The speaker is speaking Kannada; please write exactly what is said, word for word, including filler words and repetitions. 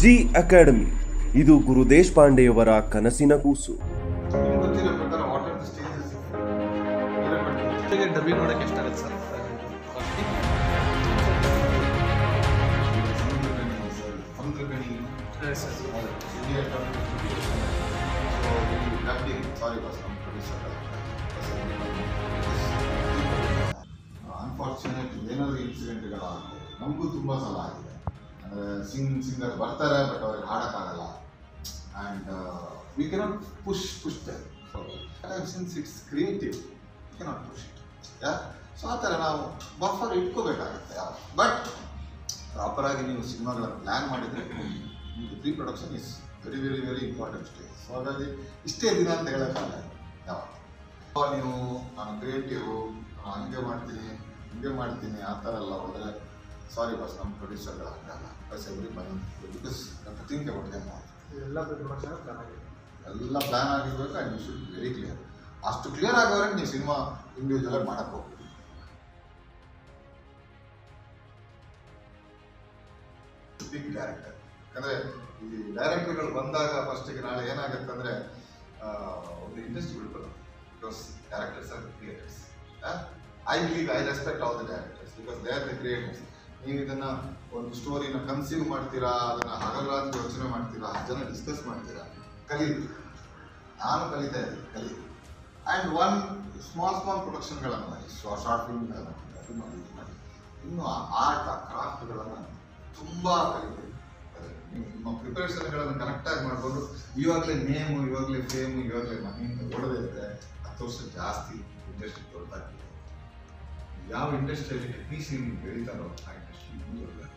ಜಿ ಅಕಾಡೆಮಿ, ಇದು ಗುರು ದೇಶಪಾಂಡೆಯವರ ಕನಸಿನ ಕೂಸು. ಡಬ್ಬಿಂಗ್ ನೋಡಕ್ಕೆ ಎಷ್ಟಾಗುತ್ತೆ ಸರ್? ಅನ್ಫಾರ್ಚುನೇಟ್ ಏನಾದರೂ ಇನ್ಸಿಡೆಂಟ್ಗಳು ನಮಗೂ ತುಂಬ ಸಲ ಆಗಿದೆ. ಅಂದರೆ ಸಿಂಗ್ ಸಿಂಗರ್ ಬರ್ತಾರೆ, ಬಟ್ ಅವ್ರಿಗೆ ಹಾಡೋಕ್ಕಾಗಲ್ಲ. And we cannot push push them. Since it's creative, we cannot push it. Yeah so ಆ ಥರ ನಾವು ಬಫರ್ ಇಟ್ಕೋಬೇಕಾಗುತ್ತೆ. ಯಾವ ಬಟ್ ಪ್ರಾಪರಾಗಿ ನೀವು ಸಿನಿಮಾಗಳನ್ನು ಪ್ಲ್ಯಾನ್ ಮಾಡಿದರೆ ನಿಮಗೆ pre production is very very very important stage. So ಹಾಗಾಗಿ ಇಷ್ಟೇ ದಿನ ಅಂತ ಹೇಳೋಕ್ಕಾಗಲ್ಲ. ಯಾವ ನೀವು ನಾನು ಕ್ರಿಯೇಟಿವ್ ಹಂಗೆ ಮಾಡ್ತೀನಿ ಹಿಂಗೆ ಮಾಡ್ತೀನಿ ಆ ಥರ ಎಲ್ಲ ಹೋದರೆ ಸಾರಿ ಬಸ್ ನಮ್ಮ ಪ್ರೊಡ್ಯೂಸರ್ಗಳು ಆಗಲ್ಲ. ಬಸ್ every money because think about them. ಎಲ್ಲ ಪ್ರೊಡಕ್ಷನ್ ಪ್ಲಾನ್ ಆಗಿದೆ, ಎಲ್ಲ ಪ್ಲ್ಯಾನ್ ಆಗಿರ್ಬೇಕು. And you should very clear. ಅಷ್ಟು ಕ್ಲಿಯರ್ ಆಗೋವರೆಗೆ ನೀವು ಸಿನಿಮಾ ಇಂಡಿವಿಜುವಲಾಗಿ ಮಾಡೋಕ್ಕೆ ಹೋಗ್ತೀವಿ. ಬಿಗ್ ಡೈರೆಕ್ಟರ್, ಯಾಕಂದರೆ ಈ ಡೈರೆಕ್ಟರ್ಗಳು ಬಂದಾಗ ಫಸ್ಟಿಗೆ ನಾಳೆ ಏನಾಗುತ್ತೆ ಅಂದರೆ ಒಂದು ಇಂಡಸ್ಟ್ರಿ ಬಿಡ್ಬೋದು. Because directors are creators. I believe I respect all the directors because they are the creators. ನೀವು ಇದನ್ನು ಒಂದು ಸ್ಟೋರಿನ ಕನ್ಸೀವ್ ಮಾಡ್ತೀರಾ, ಅದನ್ನು ಹಗಲರಾತ್ರಿ ಯೋಚನೆ ಮಾಡ್ತೀರಾ, ಹತ್ತು ಜನ ಡಿಸ್ಕಸ್ ಮಾಡ್ತೀರಾ, ಕಲೀರಿ. ನಾನು ಕಲಿತಾ ಇದ್ದೀನಿ, ಕಲಿ. ಆ್ಯಂಡ್ ಒನ್ ಸ್ಮಾಲ್ ಸ್ಮಾಲ್ ಪ್ರೊಡಕ್ಷನ್ಗಳನ್ನು ಮಾಡಿ, ಶಾರ್ಟ್ ಫಿಲ್ಮ್ಗಳನ್ನು ಮಾಡಿ, ಅದು ಮಾಡಿ ಇದು ಮಾಡಿ. ಇನ್ನು ಆರ್ಟ್ ಆ ಕ್ರಾಫ್ಟ್ಗಳನ್ನು ತುಂಬ ಕಲಿತೀವಿ. ನೀವು ನಿಮ್ಮ ಪ್ರಿಪರೇಷನ್ಗಳನ್ನು ಕರೆಕ್ಟಾಗಿ ಮಾಡಿಕೊಂಡು ಇವಾಗಲೇ ನೇಮು, ಇವಾಗಲೇ ಫೇಮು, ಇವಾಗಲೇ ಮನಿ ಓಡದೇ ಇದ್ದರೆ ಹತ್ತು ವರ್ಷ ಜಾಸ್ತಿ ಇಂಡಸ್ಟ್ರಿ ದೊಡ್ಡದಾಗ್ತದೆ. ಯಾವ ಇಂಡಸ್ಟ್ರಿಯಲ್ಲಿ ಟೆಕ್ನಿಷಿಯನ್ ಬೆಳೀತಾರೋ ಆ ಇಂಡಸ್ಟ್ರಿ ಮುಂದುವರೆದ